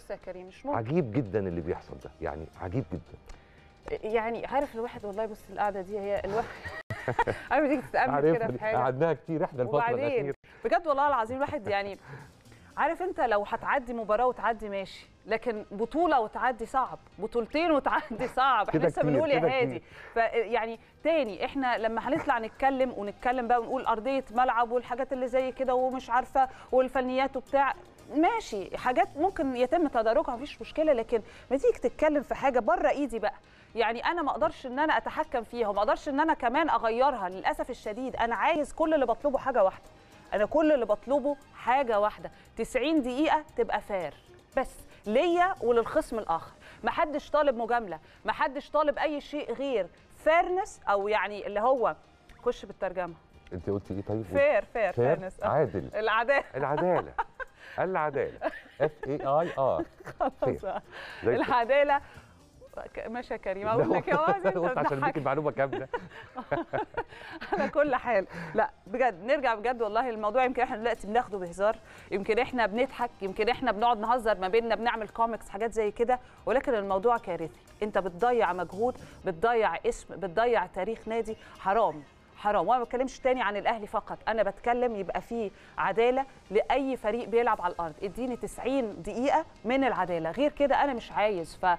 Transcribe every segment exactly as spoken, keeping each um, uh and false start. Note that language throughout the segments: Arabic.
بص يا كريم مش ممكن. عجيب جدا اللي بيحصل ده، يعني عجيب جدا. يعني عارف الواحد والله بص القعده دي هي الواحد عارف تيجي تتامل كده في حاجه قعدناها كتير احنا الفتره الاخيره بجد والله العظيم. الواحد يعني عارف انت لو هتعدي مباراه وتعدي ماشي، لكن بطوله وتعدي صعب، بطولتين وتعدي صعب. احنا لسه بنقول يا هادي. فيعني تاني احنا لما هنطلع نتكلم ونتكلم بقى ونقول ارضيه ملعب والحاجات اللي زي كده ومش عارفه والفنيات وبتاع، ماشي حاجات ممكن يتم تداركها مفيش مشكله، لكن ما تيجي تتكلم في حاجه بره ايدي بقى، يعني انا ما اقدرش ان انا اتحكم فيها وما اقدرش ان انا كمان اغيرها. للاسف الشديد انا عايز كل اللي بطلبه حاجه واحده، انا كل اللي بطلبه حاجه واحده، تسعين دقيقه تبقى فير بس ليا وللخصم الاخر. ما حدش طالب مجامله، ما حدش طالب اي شيء غير فيرنس، او يعني اللي هو خش بالترجمه. انت قلتي ايه طيب؟ فير فير فيرنس، عادل، العداله العداله العداله اف اي اي ار خلاص العداله. ماشي يا كريم اقول لك يا وازي انت عشان اديك المعلومه كامله على كل حال. لا بجد نرجع بجد والله الموضوع يمكن احنا دلوقتي بناخده بهزار، يمكن احنا بنضحك، يمكن احنا بنقعد نهزر ما بيننا، بنعمل كوميكس حاجات زي كده، ولكن الموضوع كارثي. انت بتضيع مجهود، بتضيع اسم، بتضيع تاريخ نادي. حرام حرام. وانا ما بتكلمش تاني عن الاهلي فقط، انا بتكلم يبقى فيه عداله لاي فريق بيلعب على الارض. اديني تسعين دقيقه من العداله، غير كده انا مش عايز. ف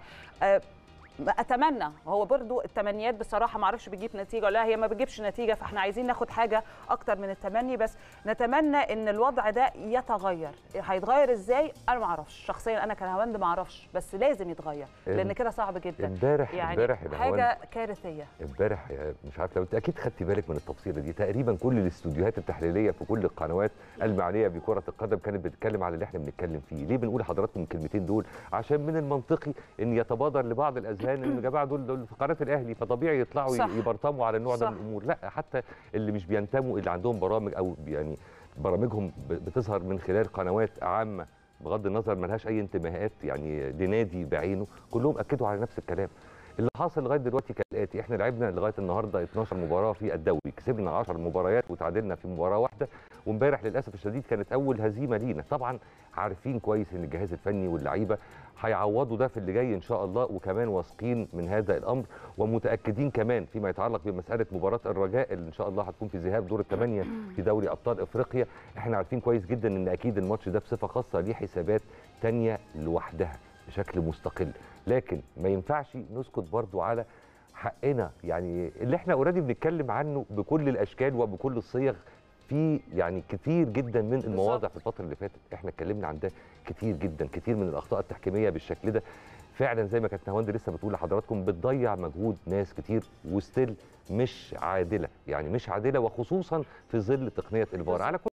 اتمنى، هو برضو التمنيات بصراحه ما اعرفش بتجيب نتيجه ولا لا، هي ما بتجيبش نتيجه، فاحنا عايزين ناخد حاجه اكتر من التمني، بس نتمنى ان الوضع ده يتغير. هيتغير ازاي انا ما اعرفش شخصيا، انا كنهاوند ما اعرفش، بس لازم يتغير لان كده صعب جدا. امبارح يعني امبارح حاجه كارثيه. امبارح مش عارف لو انت اكيد خدتي بالك من التفصيله دي، تقريبا كل الاستوديوهات التحليليه في كل القنوات المعنيه بكره القدم كانت بتتكلم على اللي احنا بنتكلم فيه. ليه بنقول لحضراتكم الكلمتين دول؟ عشان من المنطقي ان يتبادر لبعض الاذهان ان يا جماعه دول دول في قناه الاهلي فطبيعي يطلعوا صح. يبرطموا على النوع ده من الامور. لا، حتى اللي مش بينتموا، اللي عندهم برامج او يعني برامجهم بتظهر من خلال قنوات عامه بغض النظر ملهاش اي انتماءات يعني لنادي بعينه، كلهم اكدوا على نفس الكلام. اللي حاصل لغايه دلوقتي كالاتي: احنا لعبنا لغايه النهارده اتناشر مباراه في الدوري، كسبنا عشر مباريات وتعادلنا في مباراه واحده، وامبارح للاسف الشديد كانت اول هزيمه لينا. طبعا عارفين كويس ان الجهاز الفني واللعيبه هيعوضوا ده في اللي جاي ان شاء الله، وكمان واثقين من هذا الامر، ومتاكدين كمان فيما يتعلق بمساله مباراه الرجاء اللي ان شاء الله هتكون في ذهاب دور الثمانيه في دوري ابطال افريقيا. احنا عارفين كويس جدا ان اكيد الماتش ده بصفه خاصه ليه حسابات ثانيه لوحدها بشكل مستقل، لكن ما ينفعش نسكت برضو على حقنا، يعني اللي احنا اوريدي بنتكلم عنه بكل الاشكال وبكل الصيغ في يعني كتير جدا من المواضع في الفتره اللي فاتت. احنا اتكلمنا عن ده كتير جدا، كتير من الاخطاء التحكيميه بالشكل ده فعلا زي ما كانت نهاوند لسه بتقول لحضراتكم بتضيع مجهود ناس كتير، وستيل مش عادله، يعني مش عادله، وخصوصا في ظل تقنيه الفار. على كل